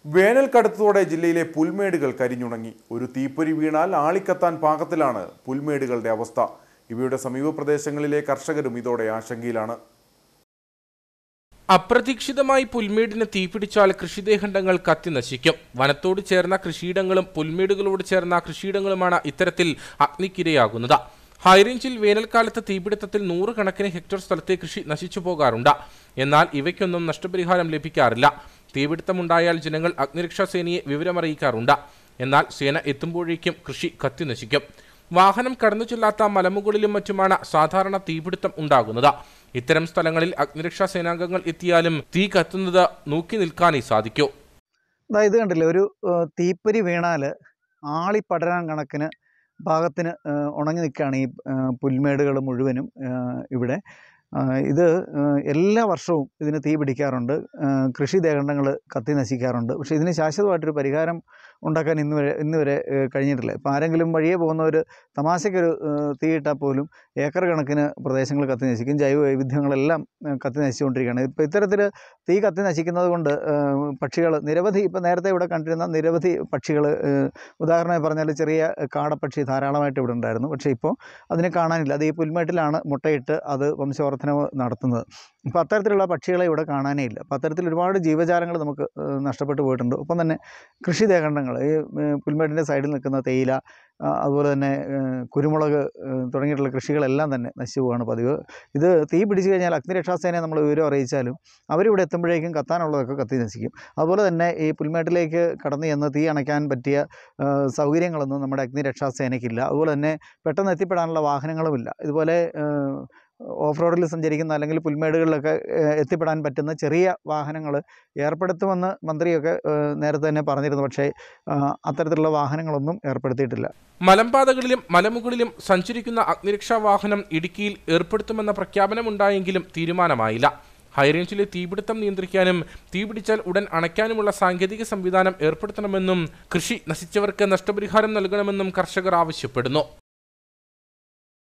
വേനൽക്കടുത്തോടെ ജില്ലയിലെ പുൽമേടുകൾ കരിഞ്ഞുണങ്ങി. ഒരു തീപ്പൊരി വീണാൽ ആളിക്കത്താൻ പാകത്തിലാണ് പുൽമേടുകളുടെ അവസ്ഥ. ഇവയുടെ സമീപ പ്രദേശങ്ങളിലെ കർഷകരും ഇതോടെ ആശങ്കയിലാണ്. അപ്രതീക്ഷിതമായി പുൽമേടിന് തീപിടിച്ചാൽ കൃഷിദേഹണ്ഡങ്ങൾ കത്തിനശിക്കും. വനത്തോട് ചേർന്ന കൃഷിയിടങ്ങളും പുൽമേടുകളോട് ചേർന്ന കൃഷിയിടങ്ങളുമാണ് ഇത്തരത്തിൽ അഗ്നിക്കിരയാകുന്നത്. ഹൈറേഞ്ചിൽ വേനൽക്കാലത്ത് തീപിടുത്തത്തിൽ 100 കണക്കിന് ഹെക്ടർ സ്ഥലത്തെ കൃഷി നശിച്ചു പോകാറുണ്ട്. എന്നാൽ ഇവയ്ക്കൊന്നും നഷ്ടപരിഹാരം ലഭിക്കാറില്ല. തീപിടുത്തമുണ്ടായാൽ ജനങ്ങൾ അഗ്നിരക്ഷാസേനയെ വിവരമറിയിക്കാറുണ്ട്. എന്നാൽ സേന എത്തുമ്പോഴേക്കും കൃഷി കത്തിനശിക്കും. വാഹനം കടന്നു ചെല്ലാത്ത മലമുകളിലും മറ്റുമാണ് സാധാരണ തീപിടുത്തം ഉണ്ടാകുന്നത്. ഇത്തരം സ്ഥലങ്ങളിൽ അഗ്നിരക്ഷാ സേനാംഗങ്ങൾ എത്തിയാലും തീ കത്തുന്നത് നോക്കി നിൽക്കാനേ സാധിക്കൂ. അതായത് കണ്ടില്ലേ, ഒരു തീപ്പൊരി വീണാൽ ആളിപ്പടരാൻ കണക്കിന് ഭാഗത്തിന് ഉണങ്ങി നിൽക്കുകയാണ് ഈ പുൽമേടുകൾ മുഴുവനും. ഇവിടെ ഇത് എല്ലാ വർഷവും ഇതിന് തീ പിടിക്കാറുണ്ട്, കൃഷിദേഹണ്ഡങ്ങൾ കത്തി നശിക്കാറുണ്ട്. പക്ഷേ ഇതിന് ശാശ്വതമായിട്ടൊരു പരിഹാരം ഉണ്ടാക്കാൻ ഇന്ന് വരെ കഴിഞ്ഞിട്ടില്ല. ഇപ്പോൾ ആരെങ്കിലും വഴിയെ പോകുന്നവർ തമാശയ്ക്കൊരു തീയിട്ടാൽ പോലും ഏക്കർ കണക്കിന് പ്രദേശങ്ങൾ കത്തി നശിക്കും. ജൈവ വൈവിധ്യങ്ങളെല്ലാം കത്തി നശിച്ചുകൊണ്ടിരിക്കുകയാണ്. ഇപ്പോൾ ഇത്തരത്തിൽ തീ കത്തി നശിക്കുന്നത് കൊണ്ട് പക്ഷികൾ നിരവധി, ഇപ്പോൾ നേരത്തെ ഇവിടെ കണ്ടിരുന്ന നിരവധി പക്ഷികൾ, ഉദാഹരണമായി പറഞ്ഞാൽ ചെറിയ കാടപ്പക്ഷി ധാരാളമായിട്ട് ഇവിടെ ഉണ്ടായിരുന്നു. പക്ഷേ ഇപ്പോൾ അതിനെ കാണാനില്ല. അത് ഈ പുൽമേട്ടിലാണ് മുട്ടയിട്ട് അത് വംശവർദ്ധനവ് നടത്തുന്നത്. അപ്പോൾ അത്തരത്തിലുള്ള പക്ഷികളെ ഇവിടെ കാണാനേ ഇല്ല. അപ്പോൾ അത്തരത്തിൽ ഒരുപാട് ജീവജാലങ്ങൾ നമുക്ക് നഷ്ടപ്പെട്ടു പോയിട്ടുണ്ട്. ഒപ്പം തന്നെ കൃഷിദേഹണ്ഡങ്ങൾ, ഈ പുൽമേടിൻ്റെ സൈഡിൽ നിൽക്കുന്ന തേയില, അതുപോലെ തന്നെ കുരുമുളക് തുടങ്ങിയിട്ടുള്ള കൃഷികളെല്ലാം തന്നെ നശിച്ചു പോവുകയാണ് പതിവ്. ഇത് തീ പിടിച്ചു കഴിഞ്ഞാൽ അഗ്നിരക്ഷാസേനയെ നമ്മൾ വിവരം അറിയിച്ചാലും അവരിവിടെ എത്തുമ്പോഴേക്കും കത്താനുള്ളതൊക്കെ കത്തി നശിക്കും. അതുപോലെ തന്നെ ഈ പുൽമേട്ടിലേക്ക് കടന്നു ചെന്ന് തീ അണയ്ക്കാൻ പറ്റിയ സൗകര്യങ്ങളൊന്നും നമ്മുടെ അഗ്നിരക്ഷാസേനയ്ക്കില്ല. അതുപോലെ തന്നെ പെട്ടെന്ന് എത്തിപ്പെടാനുള്ള വാഹനങ്ങളുമില്ല. ഇതുപോലെ ഓഫ് റോഡിൽ സഞ്ചരിക്കുന്ന അല്ലെങ്കിൽ പുൽമേടുകളിലൊക്കെ എത്തിപ്പെടാൻ പറ്റുന്ന ചെറിയ വാഹനങ്ങൾ ഏർപ്പെടുത്തുമെന്ന് മന്ത്രിയൊക്കെ നേരത്തെ തന്നെ പറഞ്ഞിരുന്നു. പക്ഷേ അത്തരത്തിലുള്ള വാഹനങ്ങളൊന്നും ഏർപ്പെടുത്തിയിട്ടില്ല. മലമ്പാതകളിലും മലമുകളിലും സഞ്ചരിക്കുന്ന അഗ്നിരക്ഷാ വാഹനം ഇടുക്കിയിൽ ഏർപ്പെടുത്തുമെന്ന പ്രഖ്യാപനമുണ്ടായെങ്കിലും തീരുമാനമായില്ല. ഹൈറേഞ്ചിലെ തീപിടുത്തം നിയന്ത്രിക്കാനും തീപിടിച്ചാൽ ഉടൻ അണയ്ക്കാനുമുള്ള സാങ്കേതിക സംവിധാനം ഏർപ്പെടുത്തണമെന്നും കൃഷി നശിച്ചവർക്ക് നഷ്ടപരിഹാരം നൽകണമെന്നും കർഷകർ ആവശ്യപ്പെടുന്നു.